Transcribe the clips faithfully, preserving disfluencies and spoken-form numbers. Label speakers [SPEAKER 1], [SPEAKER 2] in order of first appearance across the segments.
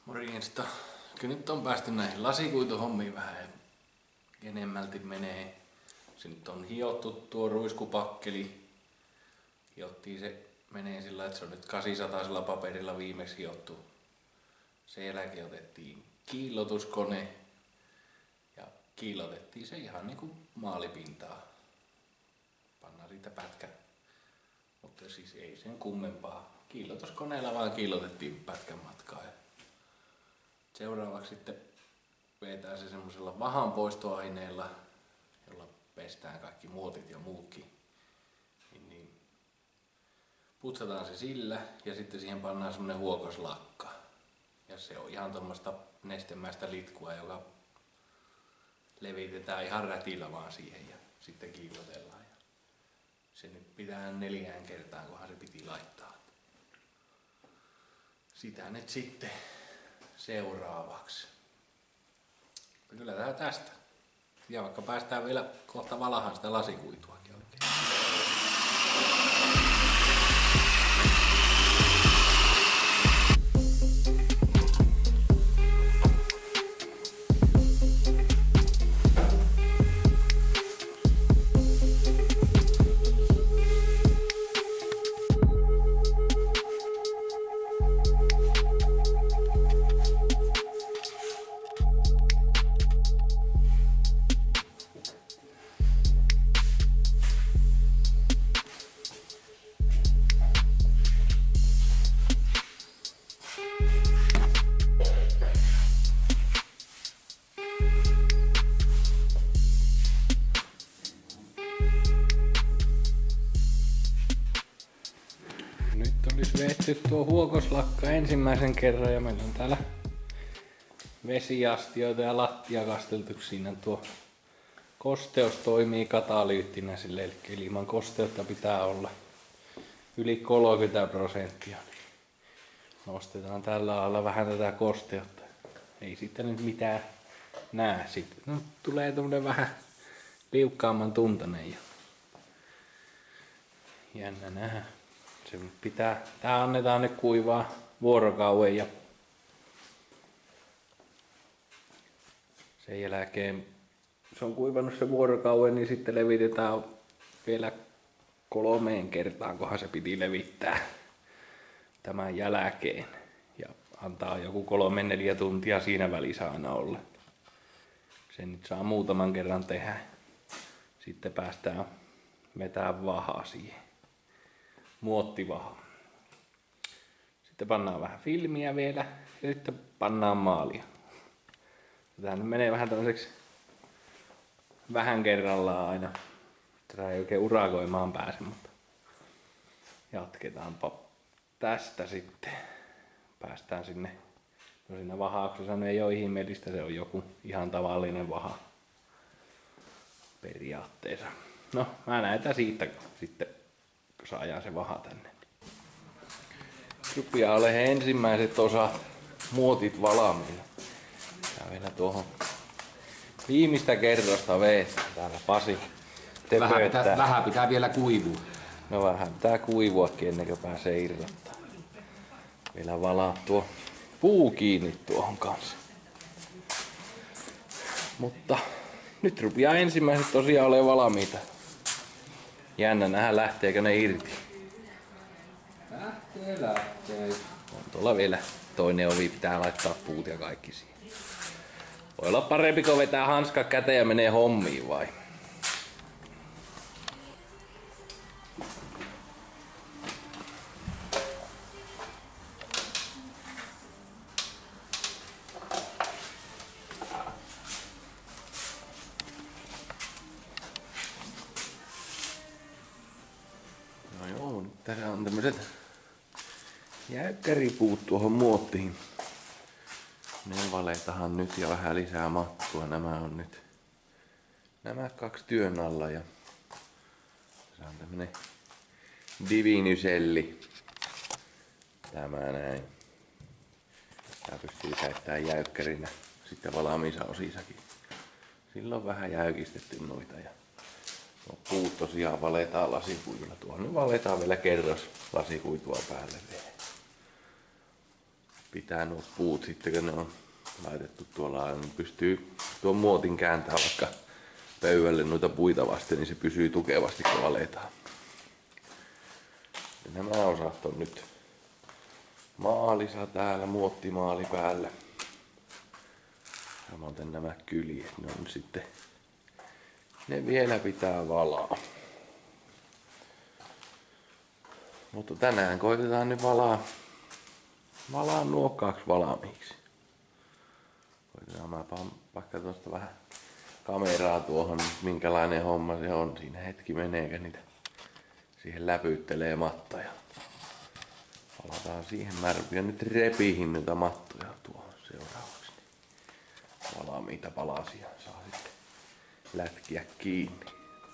[SPEAKER 1] Morjesta. Kyllä nyt on päästy näihin lasikuituhommiin vähän enemmälti menee. Se nyt on hiottu tuo ruiskupakkeli. Hiottiin se menee sillä, että se on nyt kahdeksansataa paperilla viimeksi hiottu. Sen jälkeen otettiin kiillotuskone ja kiillotettiin se ihan niinku maalipintaa. Pannaan siitä pätkä, mutta siis ei sen kummempaa. Kiillotuskoneella vaan kiillotettiin pätkän matkaa. Seuraavaksi sitten vetää se semmoisella vahanpoistoaineella, jolla pestään kaikki muotit ja muutkin. Niin, niin. Putsataan se sillä ja sitten siihen pannaan semmonen huokoslakka. Ja se on ihan tommoista nestemäistä litkua, joka levitetään ihan rätillä vaan siihen ja sitten kiillotellaan. Ja se nyt pitää neljään kertaan, kunhan se piti laittaa. Sitä nyt sitten seuraavaksi. Kyllä tää tästä. Ja vaikka päästään vielä kohta valahan sitä lasikuituakin oikein. Nyt olisi vetty tuo huokoslakka ensimmäisen kerran ja meillä on täällä vesiastioita ja lattia kasteltu. Siinä tuo kosteus toimii katalyyttinä sille, eli ilman kosteutta pitää olla yli kolmekymmentä prosenttia. Nostetaan tällä lailla vähän tätä kosteutta. Ei sitten nyt mitään näe. Sitten no, tulee tommonen vähän liukkaamman tuntainen ja jännä nähdä. Se pitää, tää annetaan nyt kuivaa vuorokauden ja sen jälkeen se on kuivannut se vuorokauden, niin sitten levitetään vielä kolmeen kertaan, kunhan se piti levittää tämän jälkeen. Ja antaa joku kolme neljä tuntia siinä välissä aina olla. Sen nyt saa muutaman kerran tehdä. Sitten päästään vetämään vahaa siihen. Muottivaha. Sitten pannaan vähän filmiä vielä ja sitten pannaan maalia. Tää nyt menee vähän tämmöiseksi vähän kerrallaan aina. Tätä ei oikein urakoimaan pääse, mutta jatketaanpa tästä sitten. Päästään sinne. No siinä vahauksessa ei ole ihmeellistä, se on joku ihan tavallinen vaha. Periaatteessa. No mä näytän siitä sitten, kun saadaan se vaha tänne. Rupeaa olemaan ensimmäiset osat muotit valmiina. Ja vielä tuohon viimeistä kerrosta veestä täällä Pasi
[SPEAKER 2] Vähän pitää, vähän pitää vielä kuivua.
[SPEAKER 1] No vähän pitää kuivuakin ennen kuin pääsee irrottaa. Vielä valaa tuo puu kiinni tuohon kanssa. Mutta nyt rupeaa ensimmäiset tosiaan olemaan valmiita. Jännä nähdä lähteekö ne irti.
[SPEAKER 2] Lähtee, lähtee.
[SPEAKER 1] On tuolla vielä toinen ovi, pitää laittaa puut ja kaikki siihen. Voi olla parempi, kun vetää hanska käteen ja menee hommiin vai? No joo, nyt tässä on tämmöset jäykkäripuut tuohon muottiin. Ne valetahan nyt ja vähän lisää mattua. Nämä on nyt nämä kaksi työn alla ja se on tämmönen divinyselli. Tämä näin. Tää pystyy käyttämään jäykkärinä sitten valmiissa osissakin. Silloin vähän jäykistetty noita ja no, puut tosiaan valetaan lasikuitulla. Tuohon nyt valetaan vielä kerros lasikuitua päälle vielä. pitää nuo puut sitten, kun ne on laitettu tuolla, niin pystyy tuon muotin kääntää vaikka pöydälle noita puita vasten, niin se pysyy tukevasti kun aletaan. Ja nämä osat on nyt maalissa täällä, muottimaali päällä. Samoin nämä kyljet, ne on sitten, ne vielä pitää valaa. Mutta tänään koitetaan nyt valaa, valaa nuo kaksi valmiiksi. Koitetaan mä vaikka tuosta vähän kameraa tuohon, minkälainen homma se on. Siinä hetki meneekä niitä siihen läpyttelee mattoja. Valataan siihen märpiä. Nyt repihin niitä mattoja tuohon seuraavaksi. Valmiita palasia saa sitten lätkiä kiinni.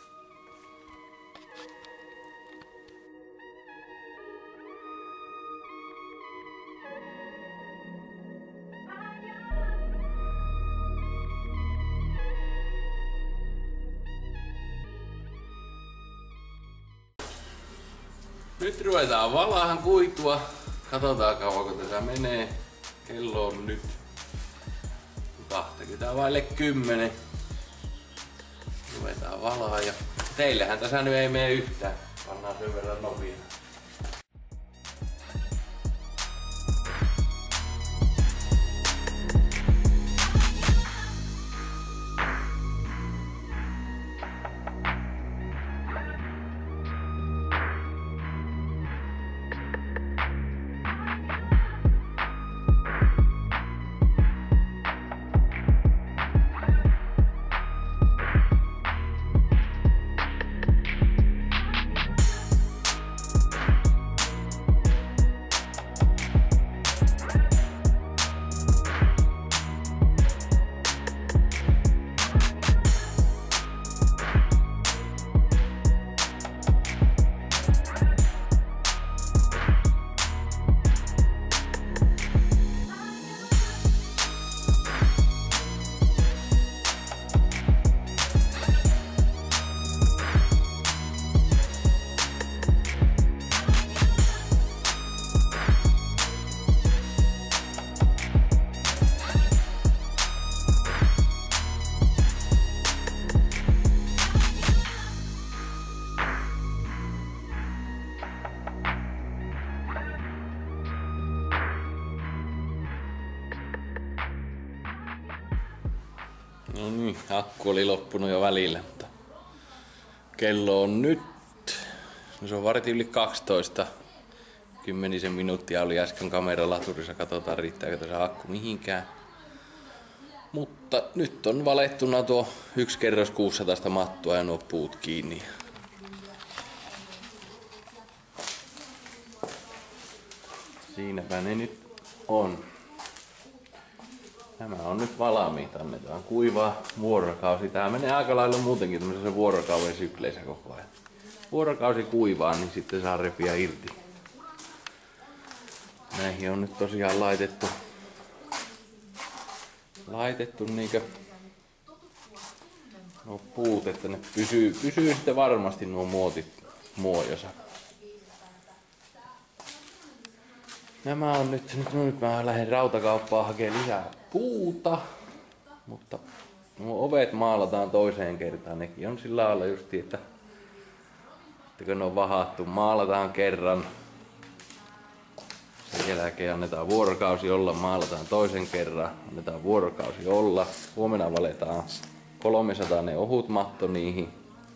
[SPEAKER 1] Nyt ruvetaan valaahan kuitua. Katsotaan kauanko tätä menee. Kello on nyt kaksikymmentä vaille kymmenen. Ruvetaan valaa ja teillähän tässä nyt ei mene yhtään. Pannaan sen verran nopeaa. No niin, akku oli loppunut jo välillä, mutta kello on nyt, no se on vartin yli kaksitoista. Kymmenisen minuuttia oli äsken kameralaturissa, katsotaan riittääkö tässä akku mihinkään. Mutta nyt on valettuna tuo yksi kerros kuusisataa mattua ja nuo puut kiinni. Siinäpä ne nyt on. Nämä on nyt valmiita, annetaan kuivaa vuorokausi. Tää menee aika lailla muutenkin tämmöisessä vuorokauden sykleissä koko ajan. Vuorokausi kuivaa, niin sitten saa repiä irti. Näihin on nyt tosiaan laitettu, laitettu niinkö nuo puut, että ne pysyy, pysyy sitten varmasti nuo muotit muojossa. Nämä on nyt, nyt, nyt mä lähden rautakauppaan hakemaan lisää puuta, mutta nuo ovet maalataan toiseen kertaan. Nekin on sillä lailla justi, että, että kun ne on vahattu, maalataan kerran. Sen jälkeen annetaan vuorokausi olla, maalataan toisen kerran, annetaan vuorokausi olla. Huomenna valetaan kolmesataa ne ohut matto niihin.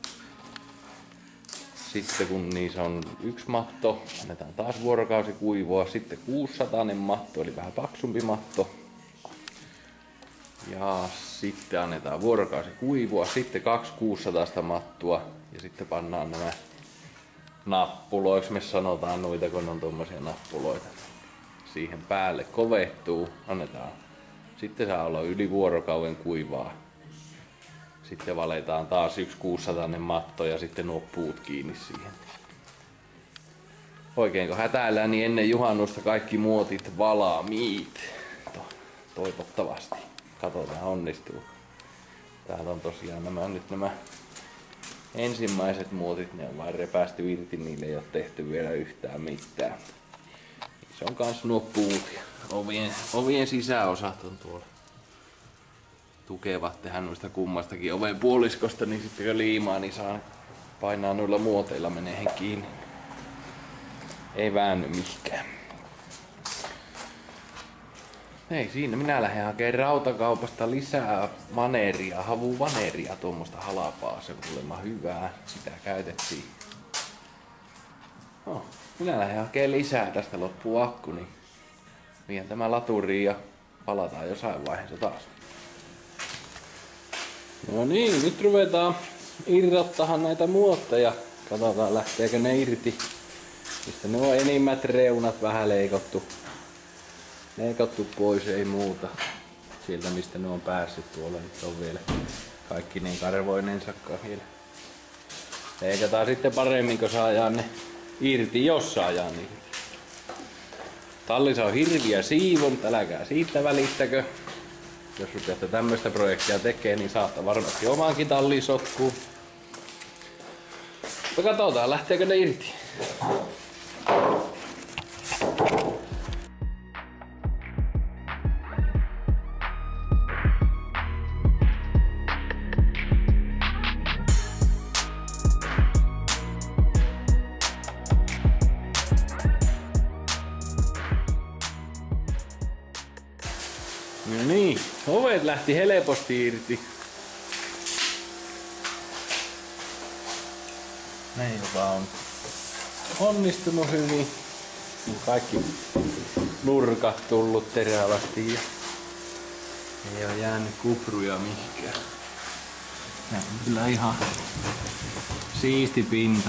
[SPEAKER 1] Sitten kun niissä on yksi matto, annetaan taas vuorokausi kuivua. Sitten kuusisataa matto, eli vähän paksumpi matto. Ja sitten annetaan vuorokausi kuivua. Sitten kaksi kuusisataa mattua. Ja sitten pannaan nämä nappuloiksi, me sanotaan noita, kun on tommosia nappuloita. Siihen päälle kovettuu, annetaan. Sitten saa olla yli vuorokauden kuivaa. Sitten valetaan taas yksi kuusisataa matto ja sitten nuo puut kiinni siihen. Oikeinko hätäillään, niin ennen juhannusta kaikki muotit valmiit. Toivottavasti. Katsotaan onnistuu. Täältä on tosiaan nämä nyt nämä ensimmäiset muotit, ne on vain repästy irti, niille ei ole tehty vielä yhtään mitään. Se on kans nuo puut ja ovien, ovien sisäosat on tuolla. Tukevat tehdä noista kummastakin oven puoliskosta, niin sitten kun liimaa, niin saa painaa noilla muoteilla menee kiinni. Ei väänny mihinkään. Ei siinä, minä lähden hakemaan rautakaupasta lisää vaneria, havuvaneria, tuommoista halapaa, se on kuulemma hyvää, sitä käytettiin. No, minä lähden hakemaan lisää, tästä loppuu akku, niin vien tämä laturiin ja palataan jossain vaiheessa taas. No niin, nyt ruvetaan irrottamaan näitä muotteja. Katsotaan lähteekö ne irti. Mistä ne on enimmät reunat vähän leikottu. Leikottu pois, ei muuta. Sieltä mistä ne on päässyt tuolla nyt on vielä kaikki niin karvoinensakaan vielä. Leikataan sitten paremmin, kun saadaan ne irti, jos saadaan niin. Tallissa on hirviä siivon, älkää siitä välittäkö. Jos rupeatte tämmöistä projektia tekee, niin saattaa varmasti omaankin talliin sotkuu. Mutta katsotaan, lähteekö ne irti. No niin, ovet lähti helposti irti. Ne joka on onnistunut hyvin. Kaikki nurkat tullut terävästi ja ei ole jäänyt kupruja mihinkään. Tää on kyllä ihan siisti pinta.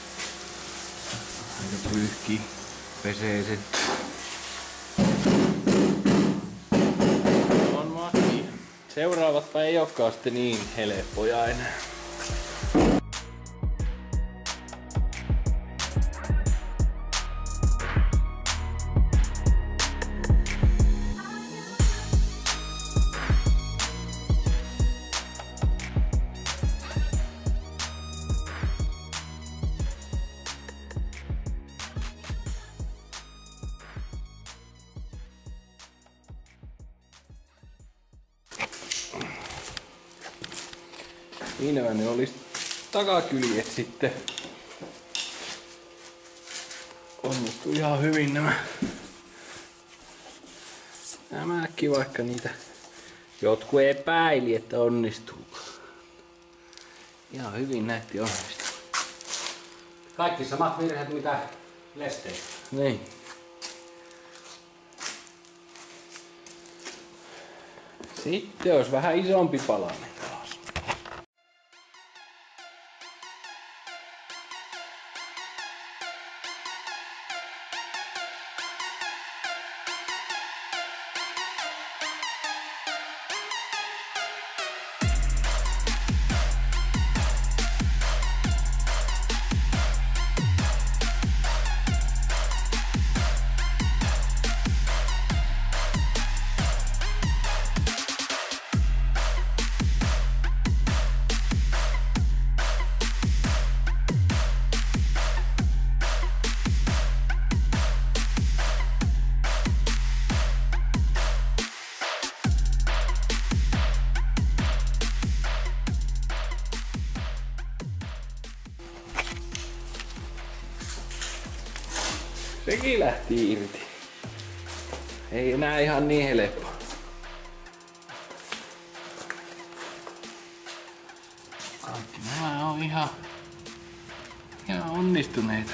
[SPEAKER 1] Aika pyyhkii, pesee sen. Seuraavatpa ei olekaan sitten niin helppoja enää. Siinäpä ne olis takakyljet sitten. Onnistu ihan hyvin nämä. Nämäkin vaikka niitä jotkut epäili, että onnistuuko. Ihan hyvin näytti onnistuu.
[SPEAKER 2] Kaikki samat virheet mitä lesteillä.
[SPEAKER 1] Niin. Sitten olisi vähän isompi palanen taas. Sekin lähti irti. Ei enää ihan niin helppo. Kaikki nämä on ihan, ihan onnistuneita.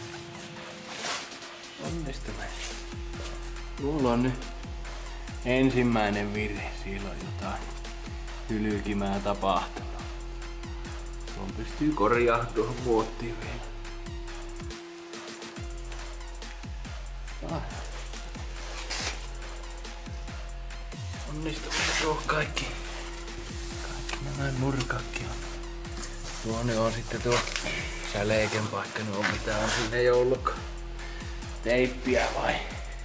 [SPEAKER 1] Onnistuneita. Mulla on nyt ensimmäinen virhe. Siellä on jotain hylkimää tapahtunut. Tuon pystyy korjaamaan tuohon muottiin vielä. Ah. Onnistuneet tuo kaikki. Kaikki nämä nurkakki on. Tuonne on sitten tuo säleiken paikka. No mitä on sinne joulukko? Teippiä vai?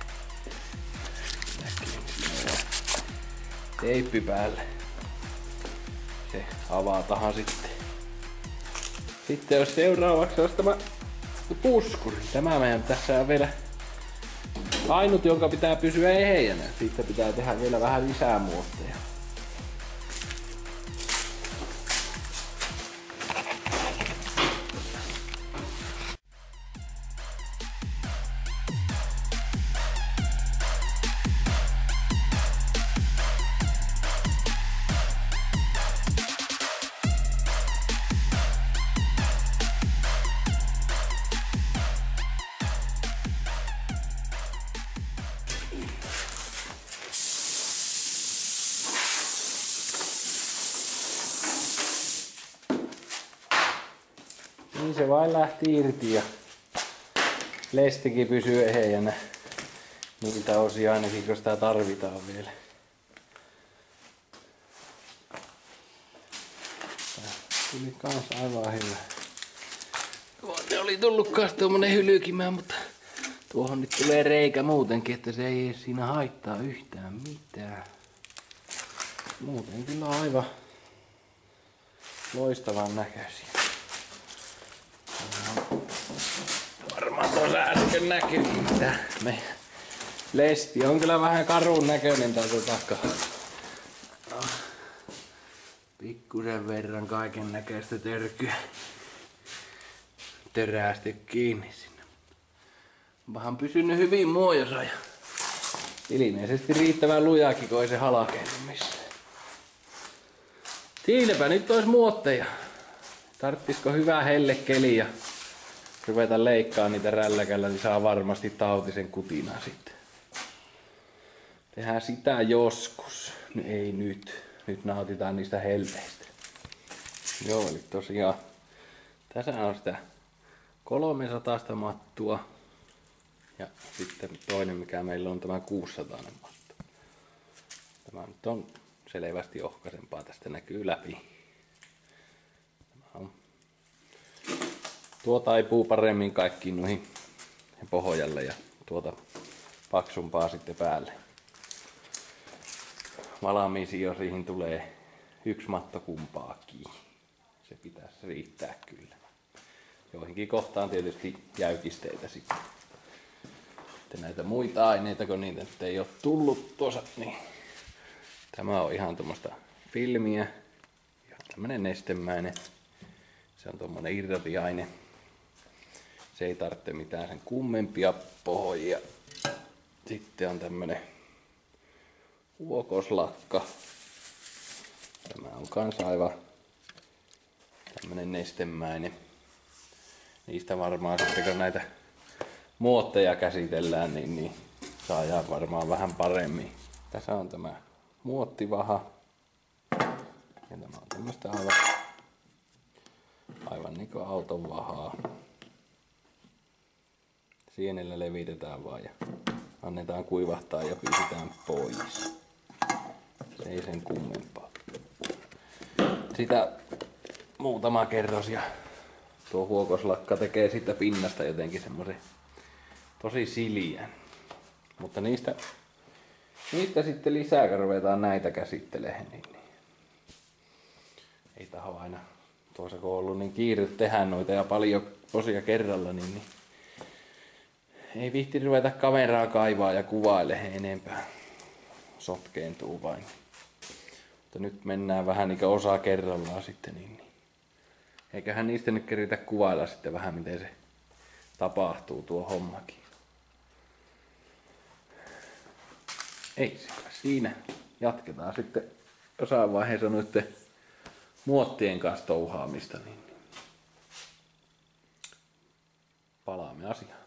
[SPEAKER 1] Teippi päälle. Se avatahan sitten. Sitten jos seuraavaksi olisi tämä puskuri. Tämä meidän tässä on vielä ainut, jonka pitää pysyä ehjänä. Siitä pitää tehdä vielä vähän lisää muotteja. Niin se vain lähti irti ja lestikin pysyy ehjänä niiltä osia ainakin, kun sitä tarvitaan vielä. Tää tuli kans aivan hyvä. Tuonne oli tullut kans tuommoinen hylkimään, mutta tuohon nyt tulee reikä muutenkin, että se ei siinä haittaa yhtään mitään. Muuten kyllä aivan loistavan näköisiä. Varmaan tuossa äsken näkyykin, mitä meidän lesti on kyllä vähän karun näköinen täältä takaa. No, pikkusen verran kaiken näköistä törkyä terästi kiinni sinne. Vähän pysynyt hyvin muojossa ja ilmeisesti riittävän lujakin, kun ei se halakeilu missään. Siinäpä nyt ois muotteja. Tarttisiko hyvä hellekeli ja ruveta leikkaa niitä rälläkällä, niin saa varmasti tautisen kutinaa sitten. Tehdään sitä joskus. No ei nyt. Nyt nautitaan niistä helteistä. Joo, eli tosiaan tässä on sitä kolmesataa mattua. Ja sitten toinen, mikä meillä on, tämä kuusisataa mattu. Tämä nyt on selvästi ohkaisempaa, tästä näkyy läpi. Tämä on. Tuo taipuu paremmin kaikkiin noihin pohjalle ja tuota paksumpaa sitten päälle. Valmiisiin osiin tulee yksi matto kumpaakin. Se pitäisi riittää kyllä. Joihinkin kohtaan tietysti jäykisteitä sitten. Sitten näitä muita aineita, kun niitä nyt ei ole tullut tuossa, niin tämä on ihan tuommoista filmiä. Ihan tämmönen nestemäinen. Se on tuommoinen irrotiaine. Se ei tarvitse mitään sen kummempia pohjia. Sitten on tämmönen huokoslakka. Tämä on kans aivan tämmönen nestemäinen. Niistä varmaan sitten kun näitä muotteja käsitellään, niin, niin saadaan varmaan vähän paremmin. Tässä on tämä muottivaha. Ja tämä on tämmöstä aivan, aivan niinku auton vahaa. Sienellä levitetään vaan ja annetaan kuivahtaa ja pistetään pois. Se ei sen kummempaa. Sitä muutama kerros ja tuo huokoslakka tekee siitä pinnasta jotenkin semmoisen tosi siljän. Mutta niistä, niistä sitten lisää, kun ruvetaan näitä käsittelemään, niin, niin ei taho aina, tuossa kun on ollut niin kiire tehdä noita ja paljon osia kerralla, niin, niin ei viihti ruveta kameraa kaivaa ja kuvailemaan enempää. Sotkeentuu vain. Mutta nyt mennään vähän niin kuin osa kerrallaan sitten, niin, niin eiköhän niistä nyt keritä kuvailla sitten vähän miten se tapahtuu tuo hommakin. Ei se kai siinä. Jatketaan sitten jossain vaiheessa noitten muottien kanssa touhaamista, niin palaamme asiaan.